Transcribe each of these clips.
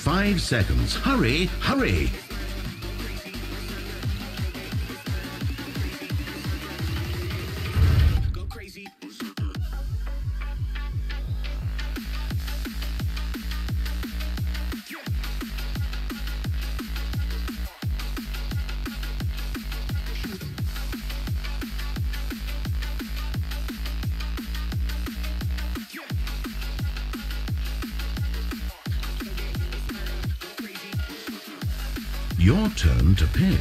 5 seconds. Hurry, hurry! Go crazy. Your turn to pick.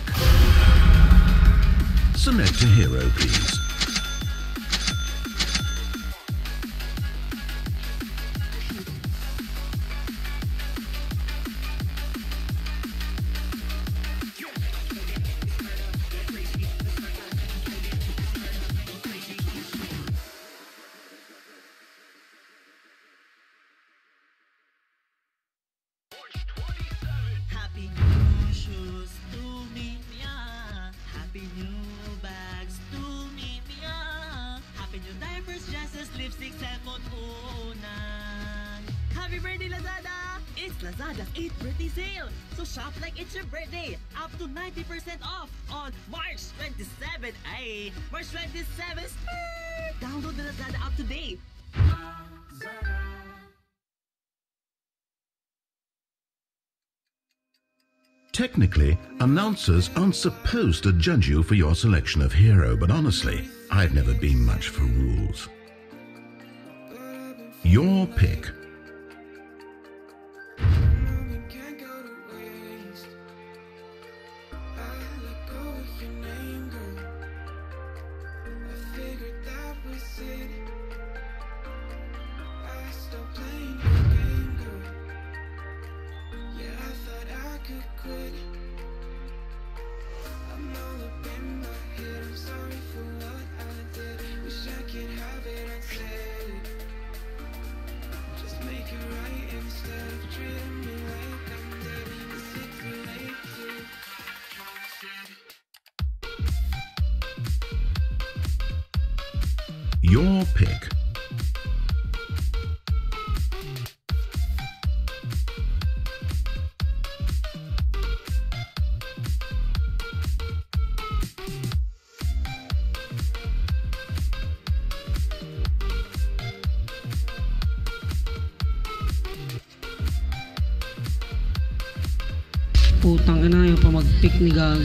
Select a hero, please. Happy new shoes to me, yeah. Happy new bags to me, yeah. Happy new diapers, dresses, lipsticks, and motunan. Happy birthday, Lazada! It's Lazada's 8th birthday sale. So shop like it's your birthday. Up to 90% off on March 27. Ay, March 27. Download the Lazada app today. Technically, announcers aren't supposed to judge you for your selection of hero, but honestly, I've never been much for rules. Your pick. Your pick. Putang ina, yung pa mag-pick ni Gag.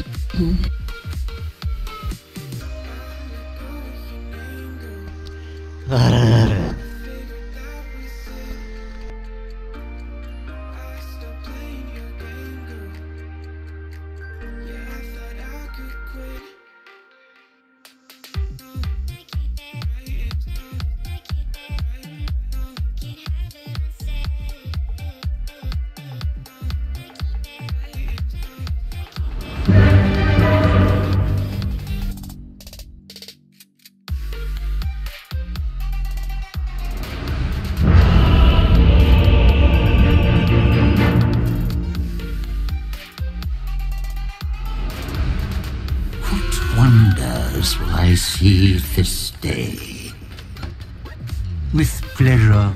Wonders will I see this day. With pleasure.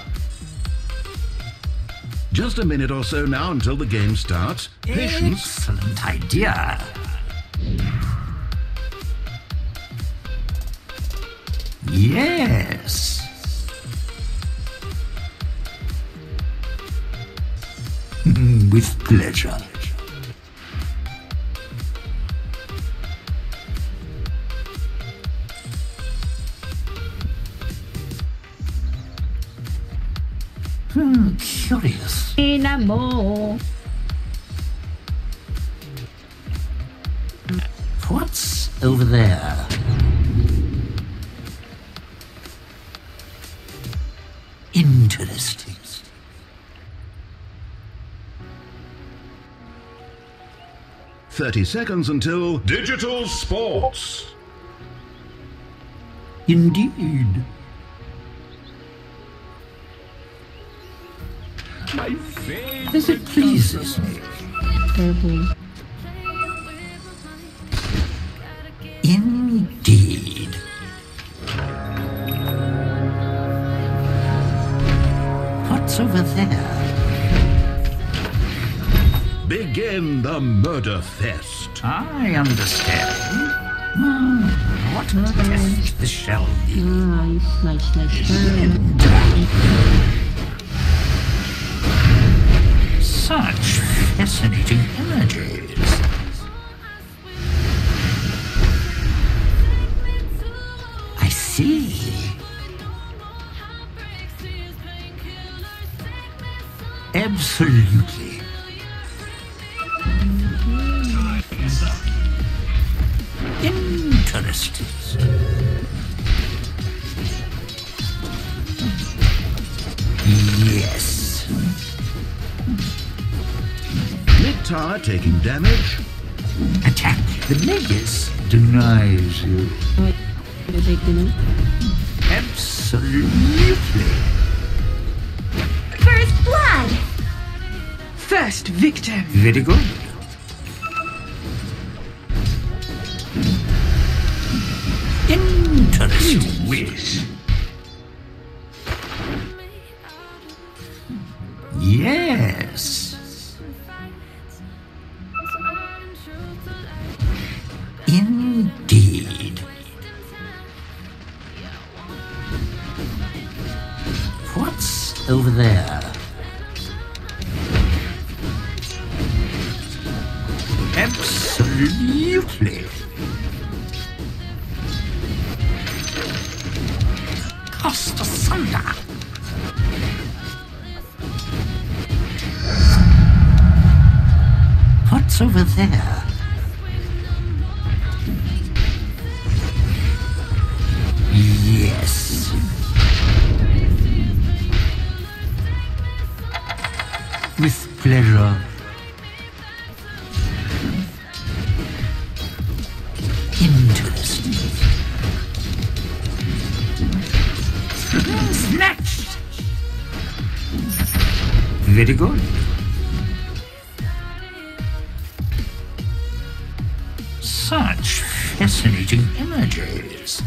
Just a minute or so now until the game starts. Patience. Excellent idea. Yes. With pleasure. Curious. What's over there? Interesting. 30 seconds until Digital Sports. Indeed. My faith. As it pleases me. Purple. Indeed. What's over there? Begin the murder fest. I understand. What test this shall be? Nice. Such fascinating images. I see. Absolutely. Interesting. Yes. Mid-tower taking damage. Attack the Magus denies you. Take the note. Absolutely. First blood! First victim. Very good. Interesting. Wish. Yes. Indeed. What's over there? Absolutely. Cost asunder. What's over there? Yes. With pleasure. Interesting. Snatched. Very good. Such fascinating images.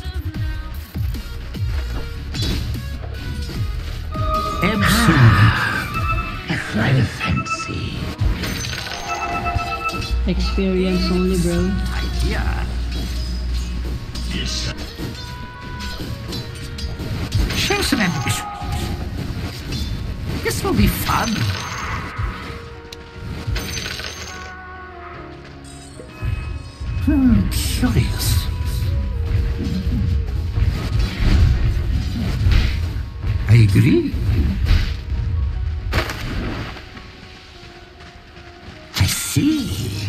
Absolutely. A flight of fancy. Experience only, bro. Idea. Show some ambition. This will be fun. Curious. I agree. I see.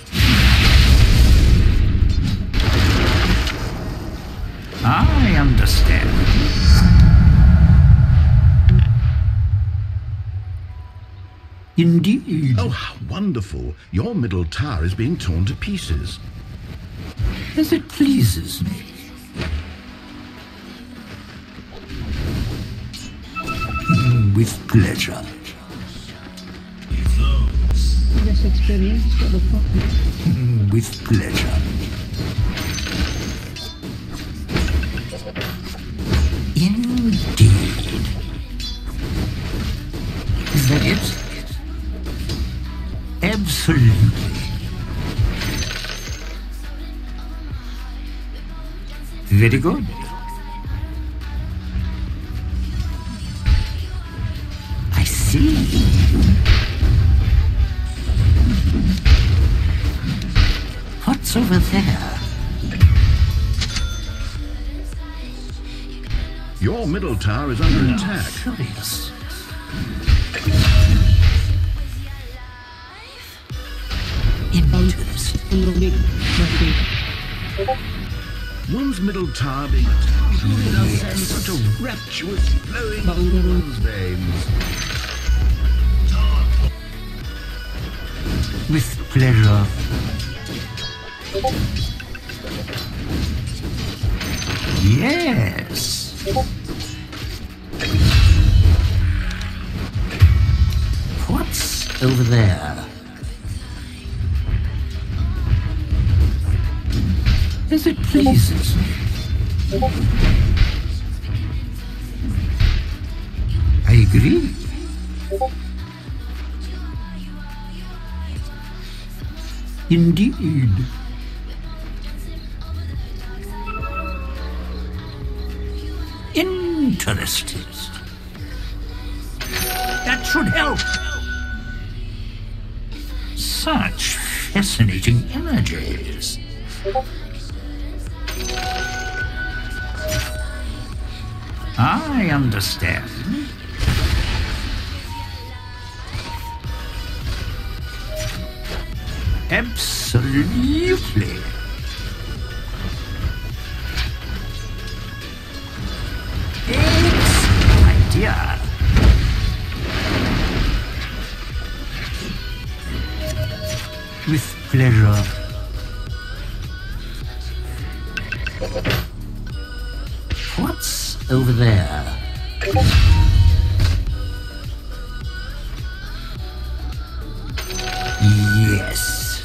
I understand. Indeed. Oh, how wonderful. Your middle tower is being torn to pieces. As it pleases me. With pleasure. Just experience. What the fuck? With pleasure. Indeed. Is that it? Absolutely. Very good. I see. What's over there? Your middle tower is under attack. Curious. Interesting. Rubick. One's middle tower being attacked truly does send such a rapturous flowing through one's veins. With pleasure. Yes. What's over there? As it pleases me. I agree. Indeed. Interesting. That should help. Such fascinating images. I understand. Absolutely. Excellent idea. With pleasure. What's over there? Yes.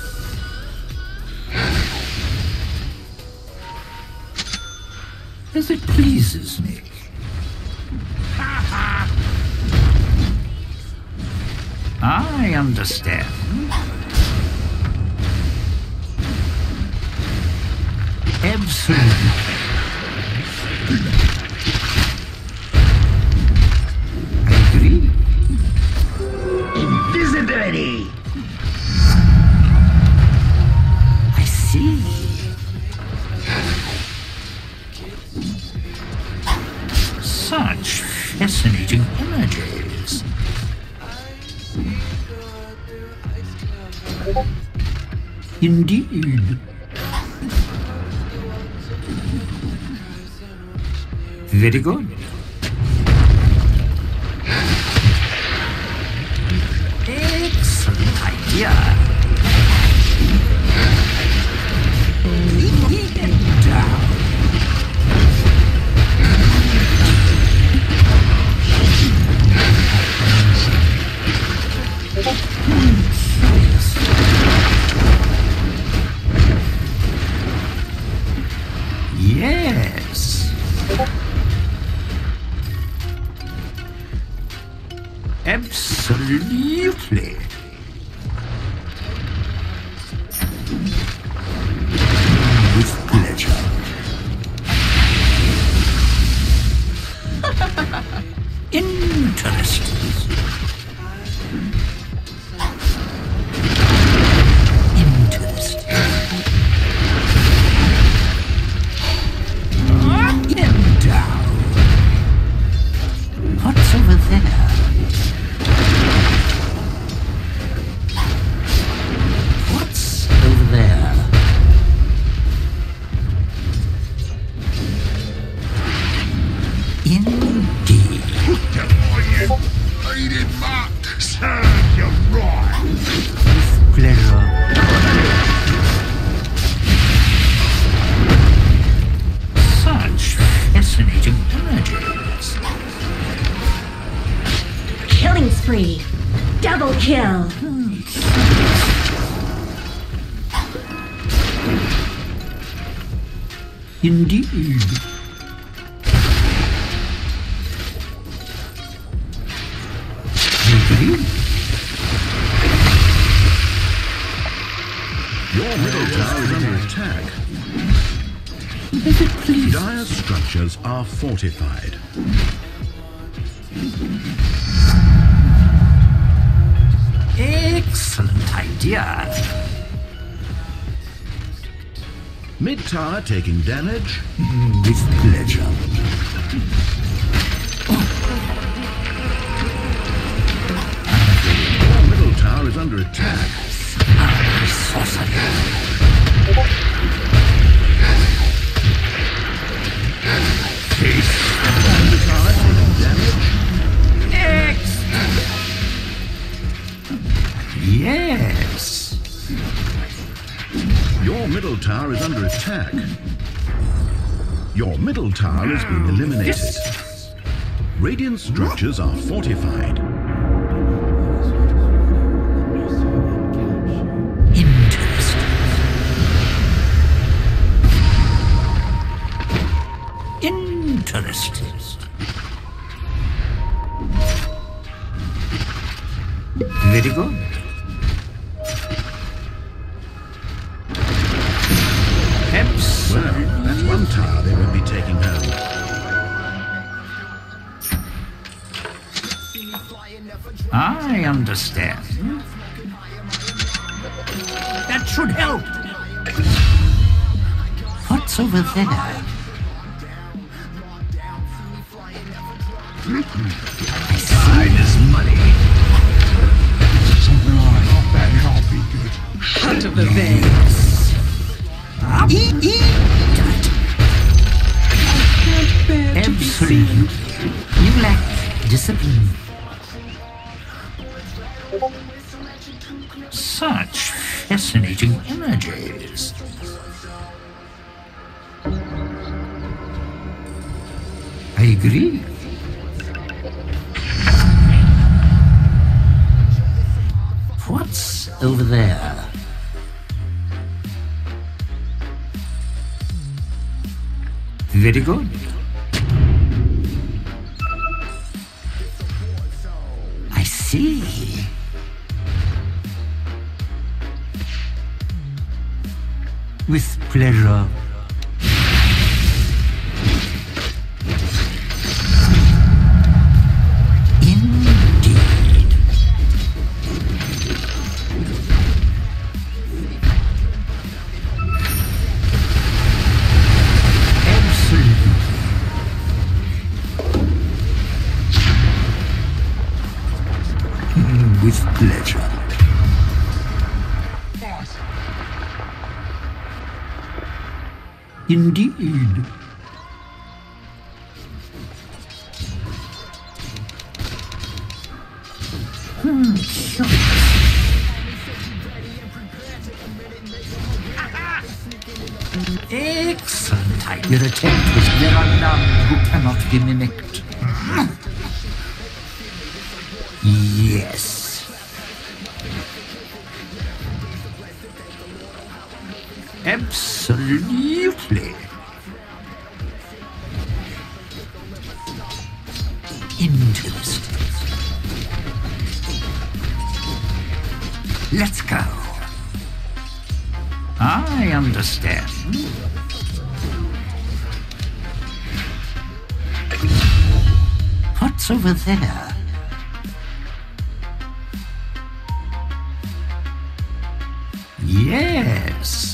As it pleases me. I understand. Absolutely. I agree. Invisibility. I see. Such fascinating images. Indeed. Very good. Excellent idea. Down. Yes. Absolutely. With pleasure. Interesting. Interesting. Up and down. What's over there? What's over there? Indeed. Lady Buck, serve you right. With pleasure. Such fascinating images. Killing spree. Double kill. Indeed. Agree. Your middle tower is under attack. As it pleases. Dire structures are fortified. Excellent idea. Mid tower taking damage. With pleasure. Your middle tower is under attack. Mid tower taking damage. Yes. Your middle tower is under attack. Your middle tower has been eliminated. Radiant structures are fortified. Interesting. Interesting. Very good. I understand. That should help. What's over there? Time is money. Something like that, I'll be good. Out of the veins. Absolutely. You lack discipline. Such fascinating images. I agree. What's over there? Very good. I see. With pleasure. Indeed. Absolutely. With pleasure. Indeed. Excellent. Your attempt was there are none who cannot be mimicked. Yes. Absolutely. Interesting. Let's go. I understand. What's over there? Yes.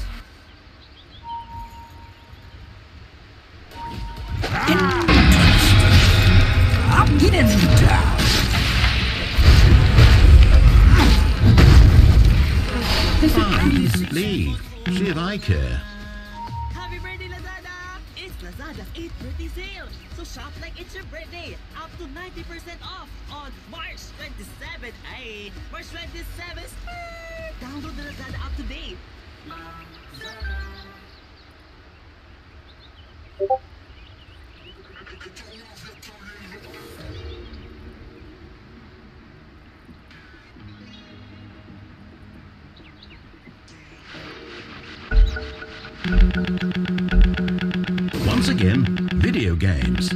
Up and down. Fine, leave. See if I care. Happy birthday, Lazada! It's Lazada's 8th birthday sale. So shop like it's your birthday. Up to 90% off on March 27th. Ay, March 27th. Download the Lazada app today. Once again, video games.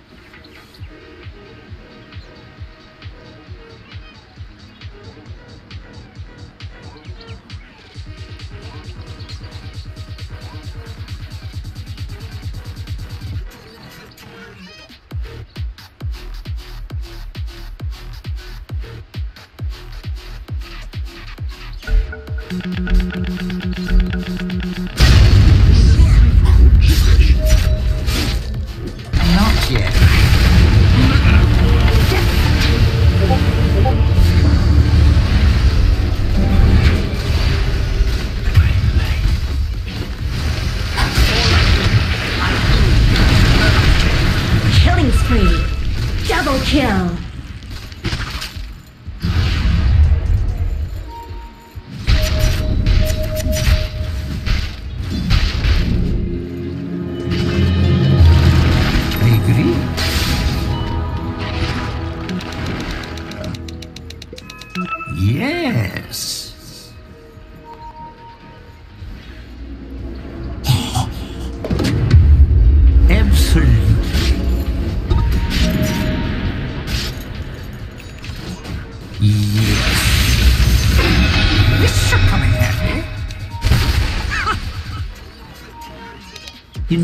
Not yet. Killing spree. Double kill. I agree. Yes. Absolutely. Yes. This should come in handy.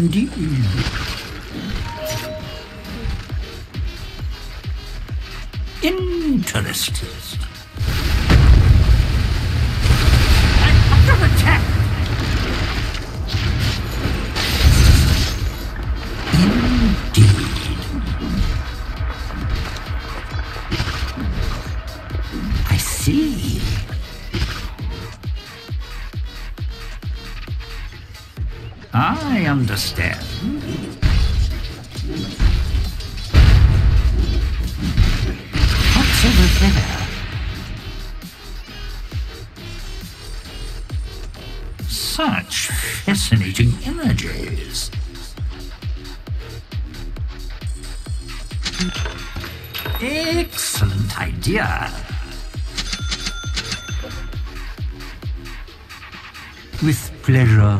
Indeed. Interesting. I'm under attack. Indeed. I see. I understand. What's over there? Such fascinating images. Excellent idea. With pleasure.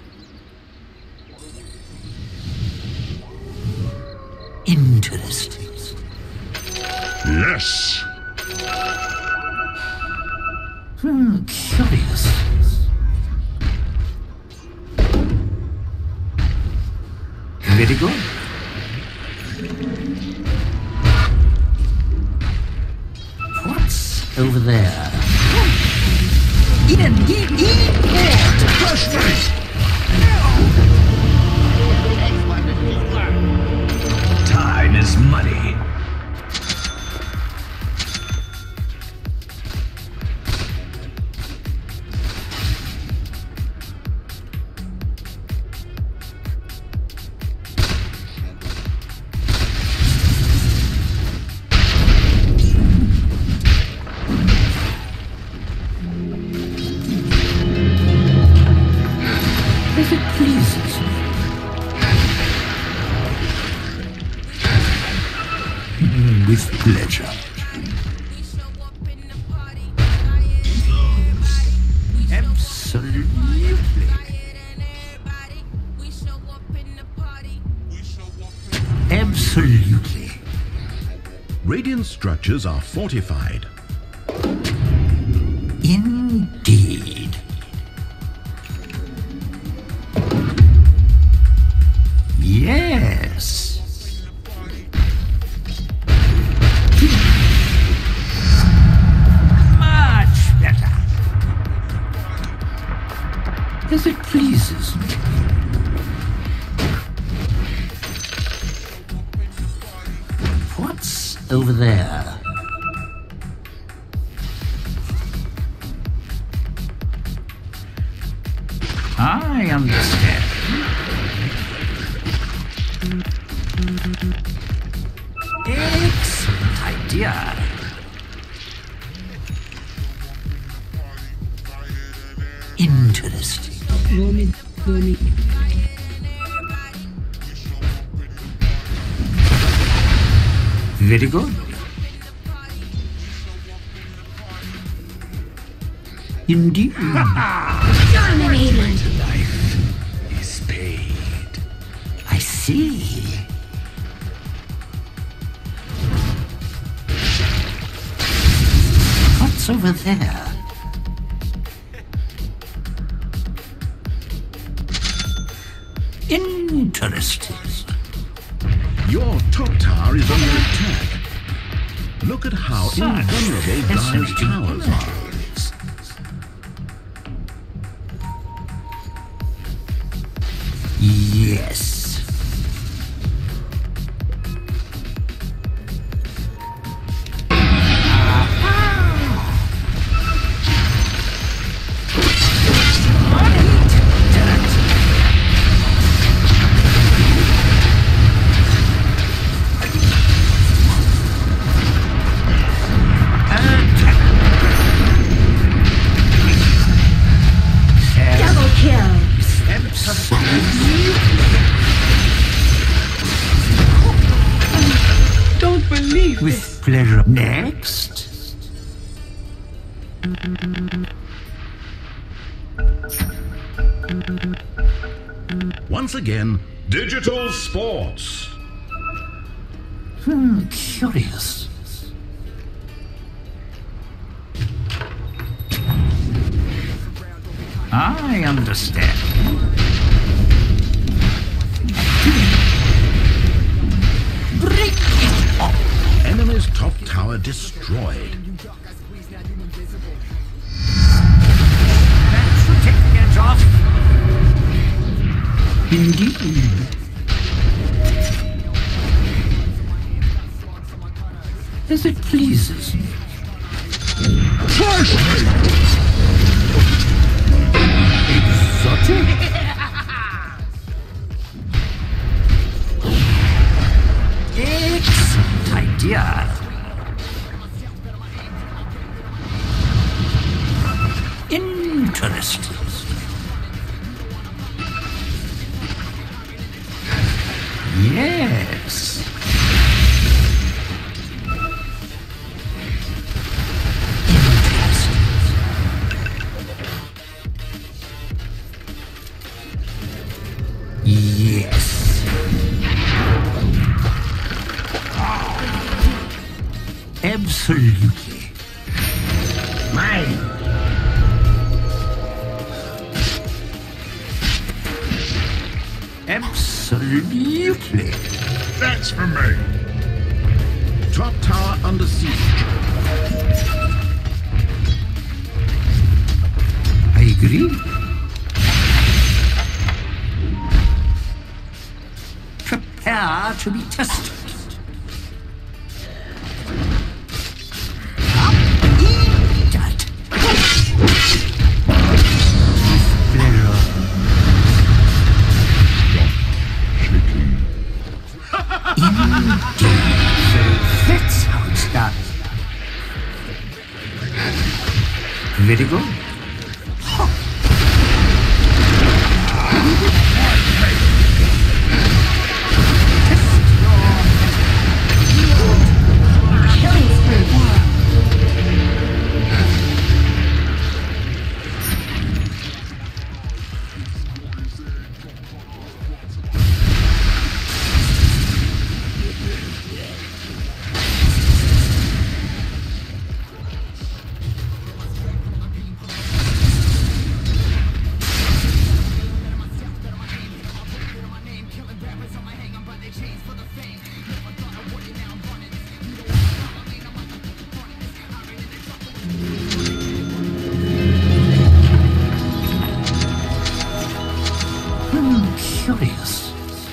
Interesting. Yes. Curious. Very good. What's over there? Time is money. If it pleases me. With pleasure. Absolutely. Absolutely. Radiant structures are fortified. Indeed. Yes. Much better. As it pleases me. What's over there? I understand. Excellent idea. Interesting. Go mid, go mid. Very good. Indeed. Dominating. Life is paid. I see. What's over there? Interesting. Your top tower is under attack. Look at how invulnerable Dire's towers are. Yes. Double kill. Don't believe With pleasure. Next. Once again, digital sports. Curious. I understand. Bring it on. Enemy's top tower tower destroyed. That should take the edge off. Indeed. As it pleases me. Exotic? Excellent idea. Interesting. Yes. Yes. Absolutely. Mine. Absolutely. That's for me. Top tower under siege. I agree. Prepare to be tested. Eat that. That's how it's done. Very good. Killing spree. Curious.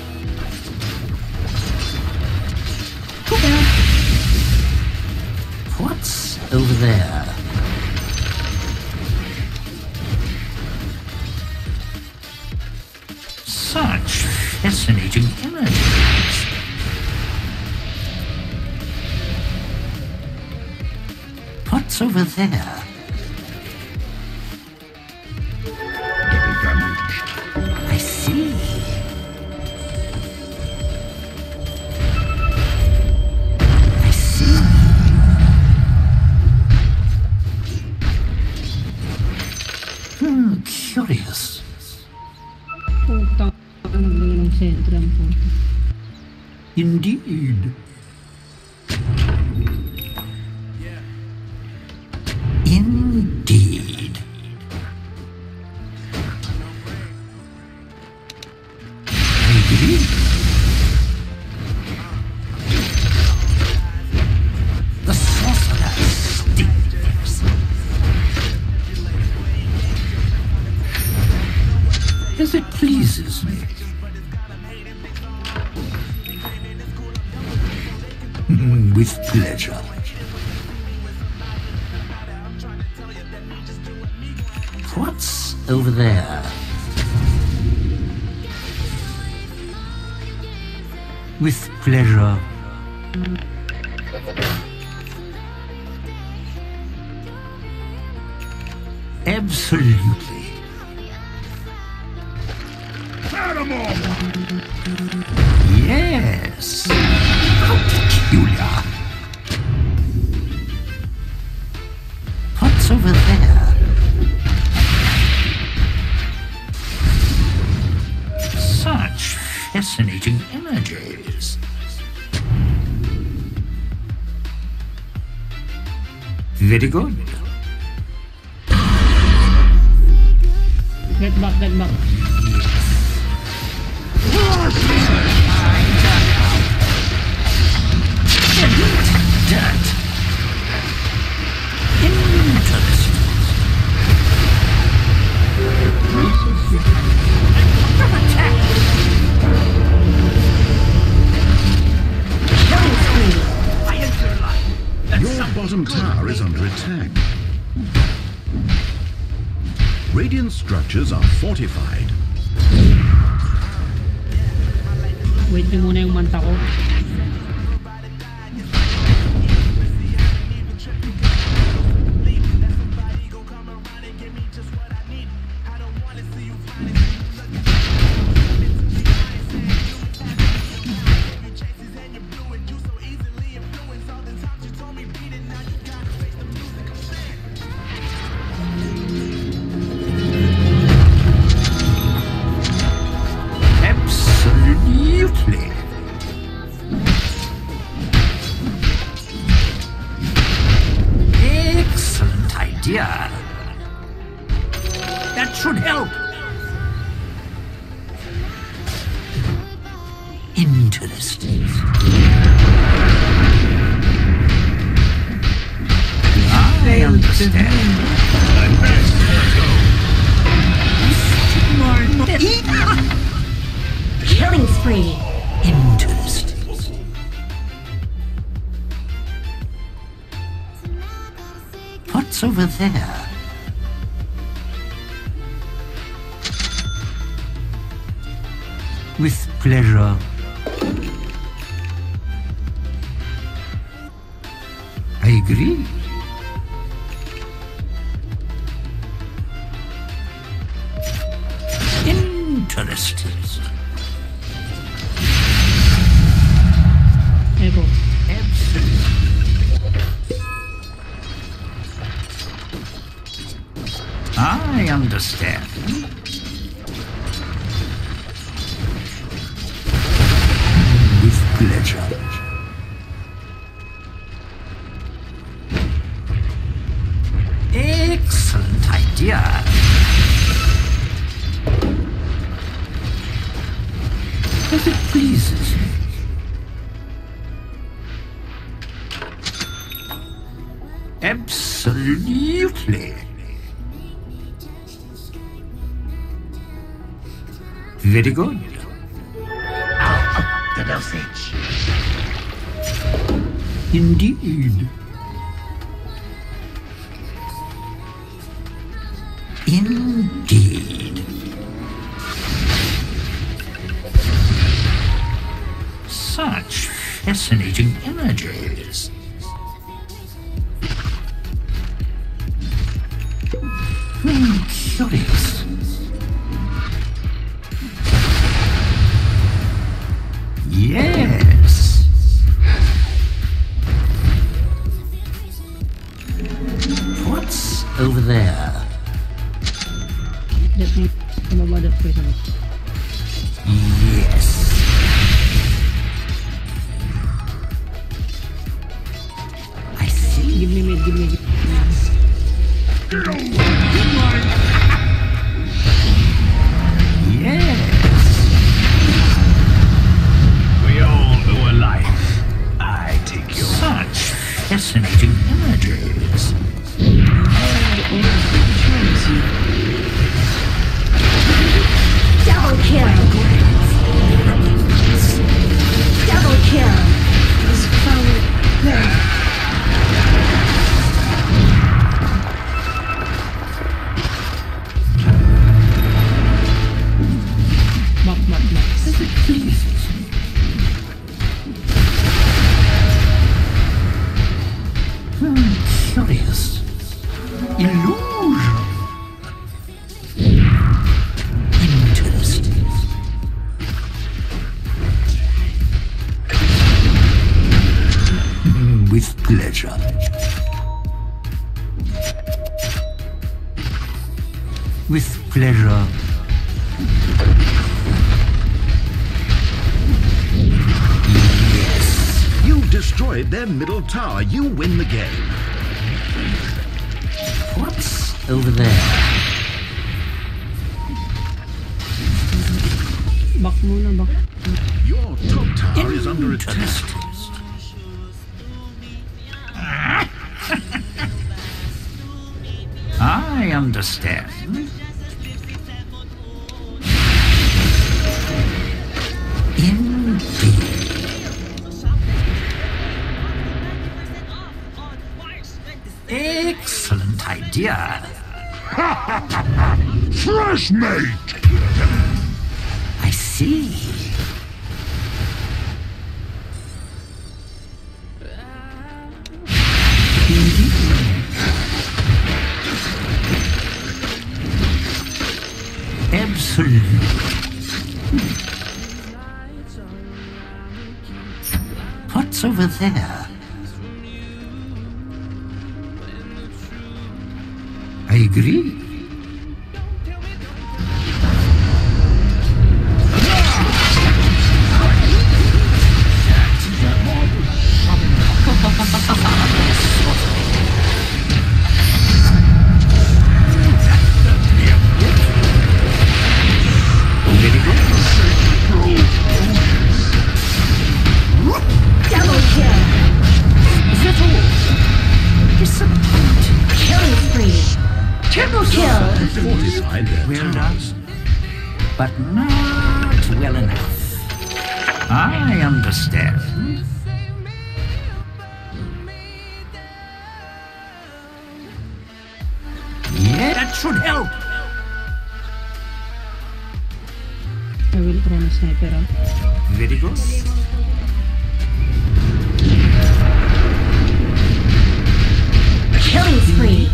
What's over there? Such fascinating images. What's over there? Double damage. I see. I see. Curious. Putang ng sentro ang puto. Indeed. Indeed. I agree. The sorcerer stinks. As it pleases me. With pleasure. What's over there? With pleasure. Absolutely. Yes. How peculiar. What's over there? Such fascinating images. Very good. Get back, get back. That. bottom tower is under attack. Radiant structures are fortified. Wait nyo muna yung manta ko. Absolutely. Excellent idea. That should help. Interesting. I understand. Killing spree. Interesting. What's over there? With pleasure. I agree. Interesting. Echo. I understand. With pleasure. Excellent idea. As it pleases me. Absolutely. Very good. I'll up the dosage. Indeed. Indeed. Such fascinating images. Curious. Yes. What's over there? Let me mababa that person. Yes. I see. Give me mid, give me mid. Yes. We all owe a life. I take your Such fascinating images. Double kill. Double kill. Back. As it pleases me. Curious. Illusion. Interesting. With pleasure. With pleasure. You've destroyed their middle tower. You win the game. What's over there? Back muna, back. Your top tower is under attack. I understand. Indeed. Excellent idea. Fresh mate! I see. Absolutely. What's over there? I agree. Double kill. Little disappointed. Killing spree. Triple kill. Fortified their Well towers. done, but not well enough. I understand. Yeah, that should help. I will throw na sniper ah. Very good. Killing spree.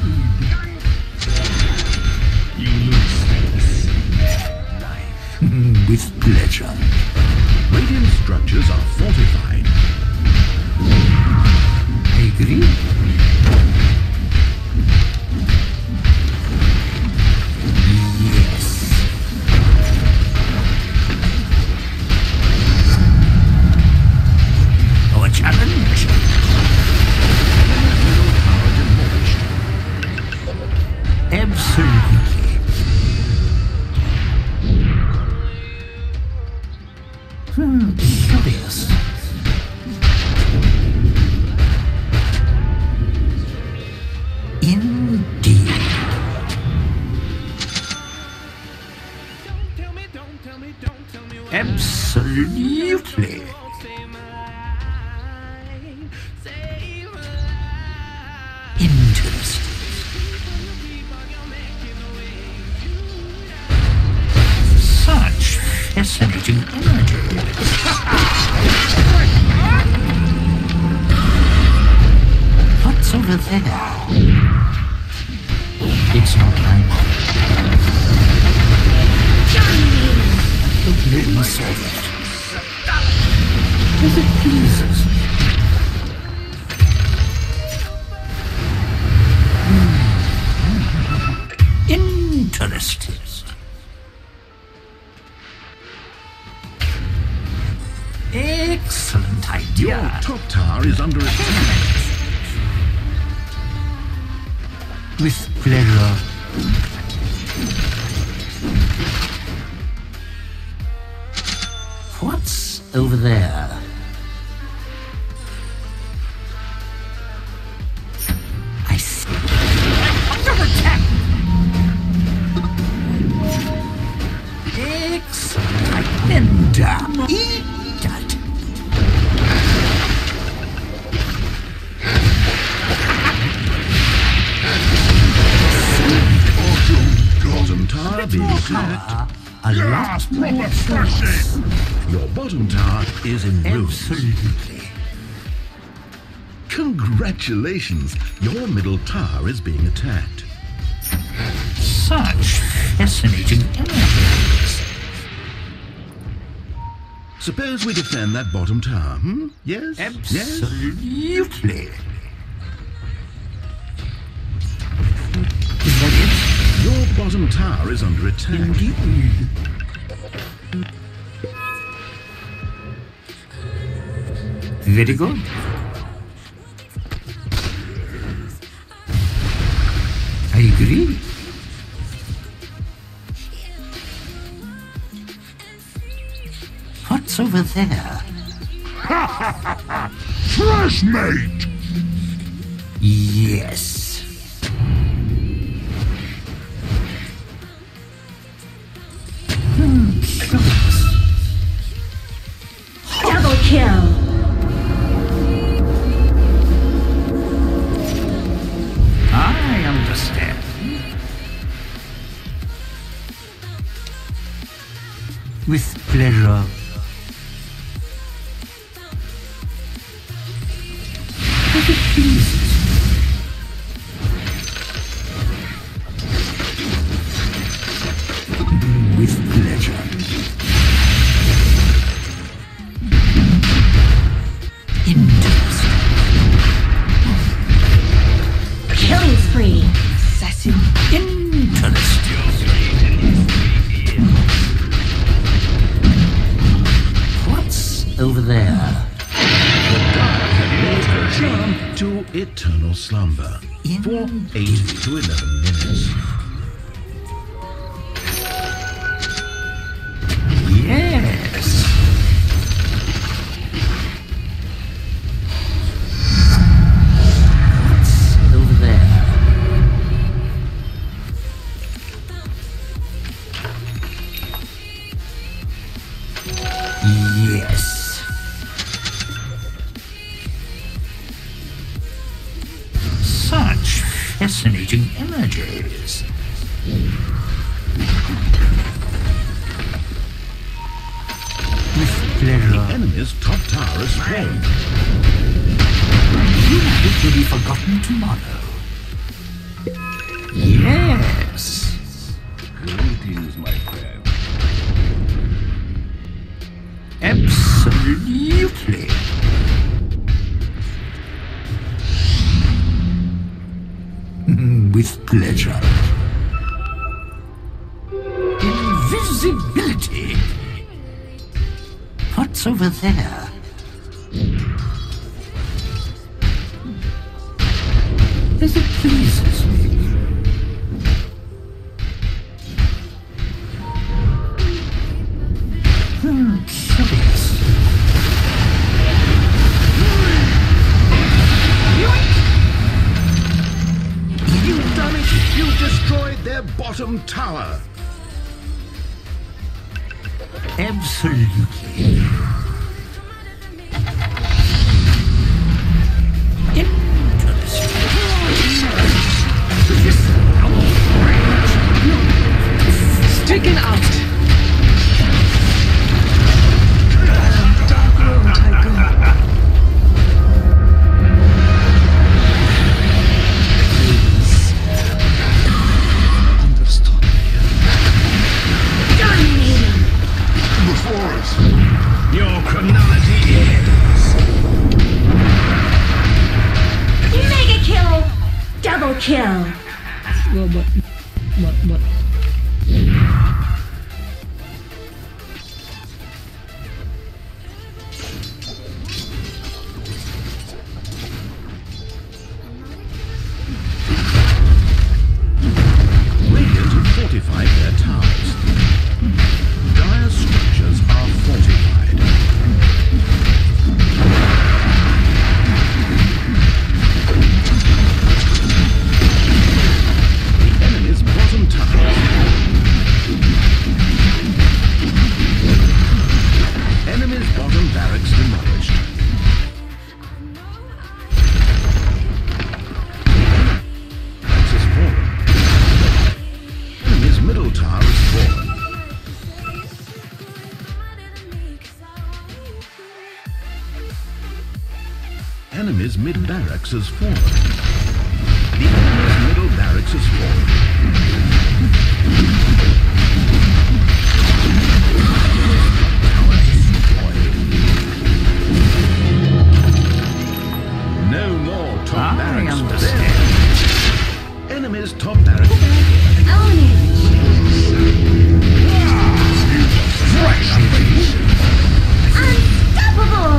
You lose space. With pleasure. Radiant structures are fortified. I agree. Yes. Our challenge. Absolutely. Curious. Indeed. Absolutely. Interesting. Such fascinating energy. What's over there? It's not mine. Let me solve it. As it pleases. Interesting. Excellent Your idea. top tower is under attack. With pleasure. What's over there? I see. Under attack! Excellent. Linda. Eat that. Bottom tower being attacked. A lot more Refreshing! Your bottom tower is in ruins. Absolutely. Congratulations! Your middle tower is being attacked. Such fascinating energies. Suppose we defend that bottom tower, hmm? Yes? Yes? Absolutely. Is that it? Your bottom tower is under attack. Indeed. Very good. I agree. What's over there? Fresh mate! Yes. Curious. Double kill. With pleasure. As it pleases. With pleasure. Interest. Killing spree. Assassin. Interest. What's over there? Charm to eternal slumber for 8 to 11 minutes. Yes. What's over there? Yes. Such fascinating images. With pleasure. The enemy's top tower is fallen. It will be forgotten tomorrow. Yes. Greetings, my friend. Absolutely. With pleasure. Invisibility. What's over there? As it pleases me. Curious. You've done it! You've destroyed their bottom tower! Absolutely. Interesting. Stricken out. Your chronology ends. Mega kill. Double kill. Bot. Radiant have fortified their towers. Dire structures are fortified. The enemy's bottom tower. Enemy's bottom barracks demolished. Barracks is fallen. Enemy's middle tower is fallen. Enemy's mid-barracks has fallen. The enemy's middle barracks has fallen. Tower destroyed. No more top barracks for them. Enemy's top barracks. Own it. Unstoppable.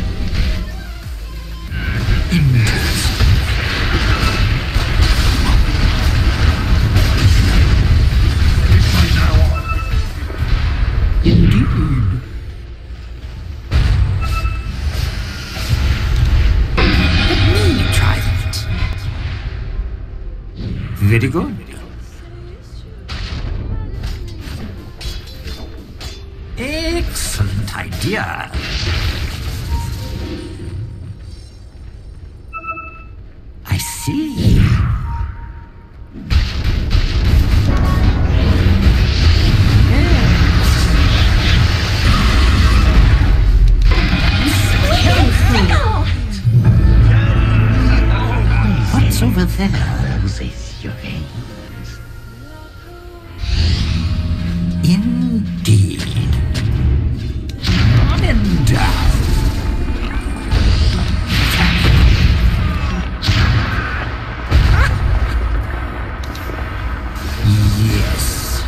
Indeed. Let me try that. Very good. Excellent idea. I see. Yes. What's over there? With your veins. Indeed. On and down. Yes.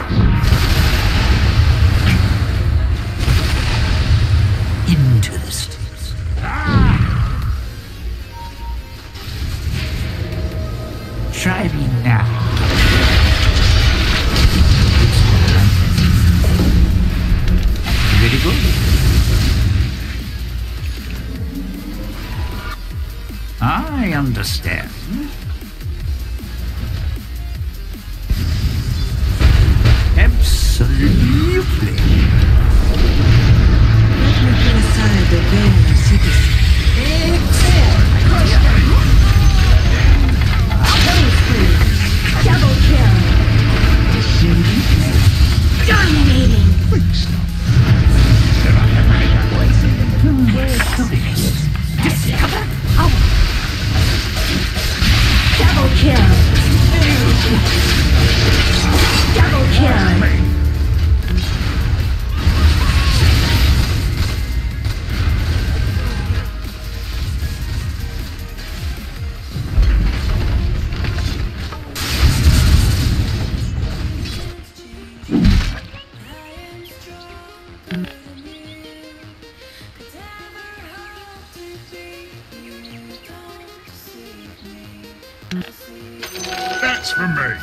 Into the sticks. Try me now. Very good. I understand. Absolutely. Let me put aside the veil of secrecy. Killing spree. Double kill. Dominating. Discover how Double kill. Double kill. That's for me.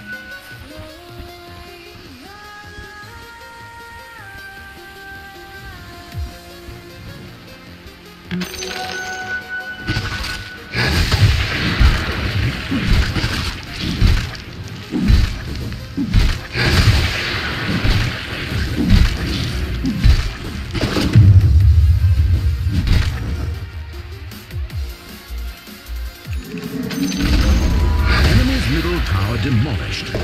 Enemy's middle tower demolished.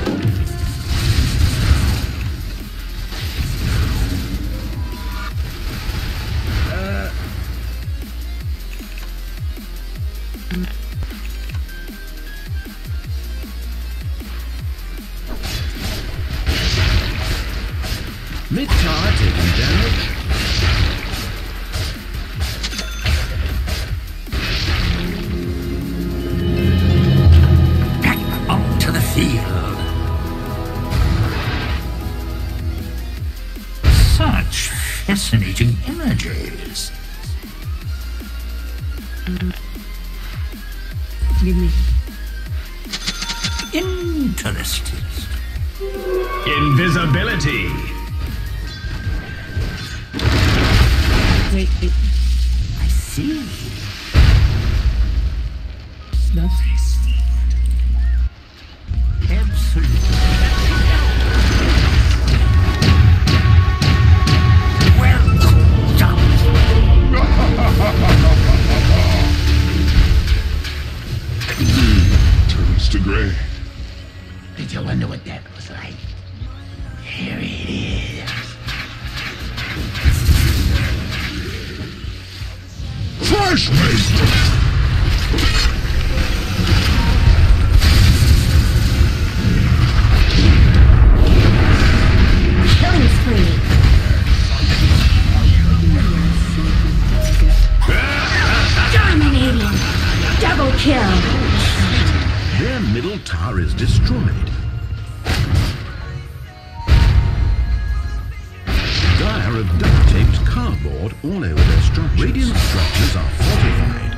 Mid tower taking damage. back onto the field. Such fascinating images. Give me. Interesting. Invisibility. Wait. I see. That's Absolutely. Well done. Turns to gray. Did you wonder what that was like? Here it is. Fresh meat. Killing spree. Dominating. Double kill. Their middle tower is destroyed. Dire have duct taped cardboard all over their structures. Radiant structures are fortified.